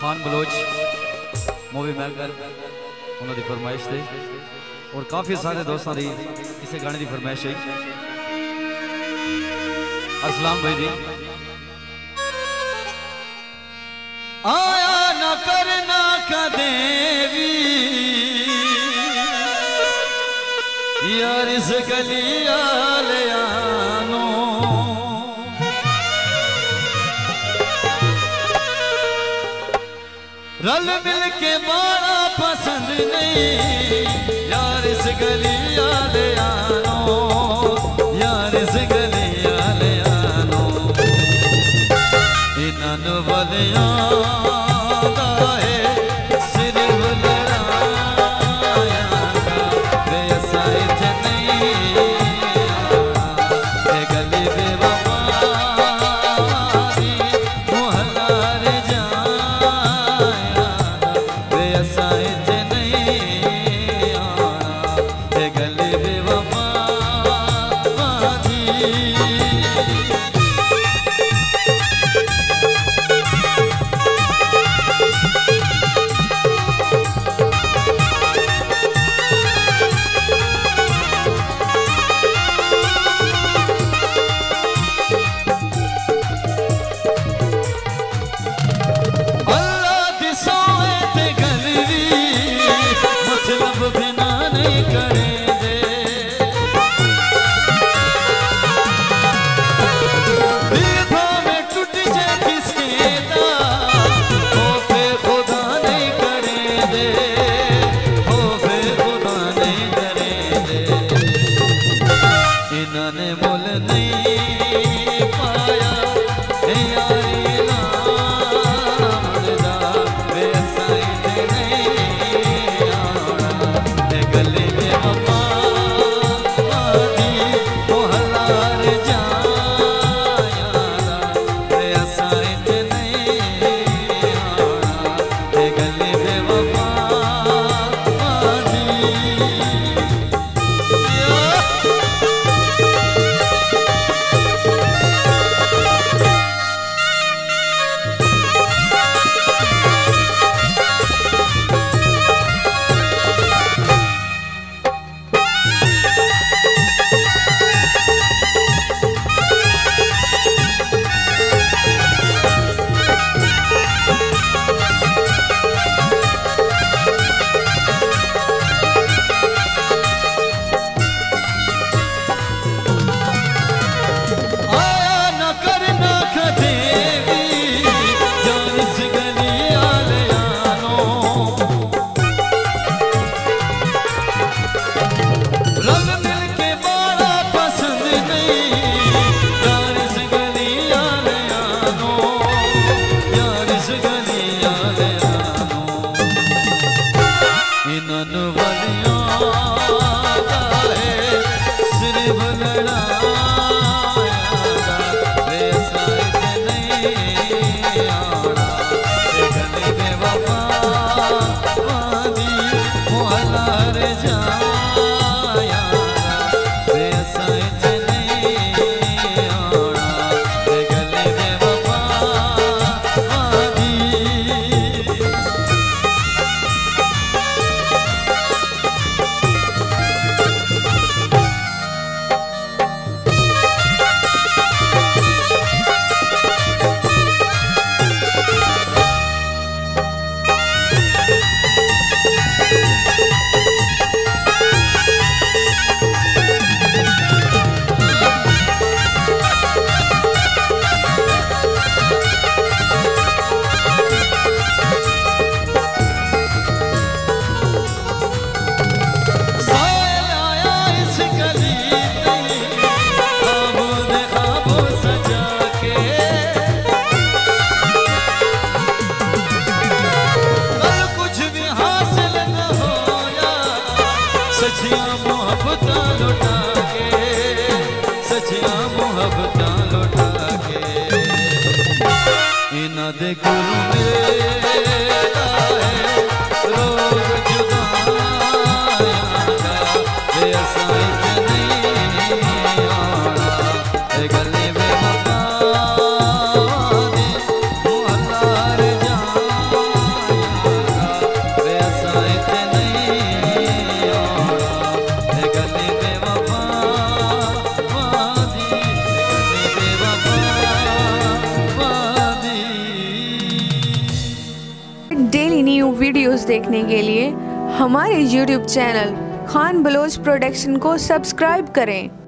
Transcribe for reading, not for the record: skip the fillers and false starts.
तूफान Bloch movie maker उन्होंने फरमाइश थी और काफ़ी सारे दोस्तों की इस गाने की फरमाइश है। असलाम भाई जी आया न करना कदेवी यार इस गली आलियानो रल मिल के बड़ा पसंद नहीं यार इस गली आलियानो यार इस गली आलियानो इन्हां वलियां दे गुरु मेरा है रोग जुदाइयां दे असाई नहीं आना गले में वफा दी मुहल्ला रे जान न्यू वीडियोस देखने के लिए हमारे YouTube channel Khan Baloch production को सब्सक्राइब करें।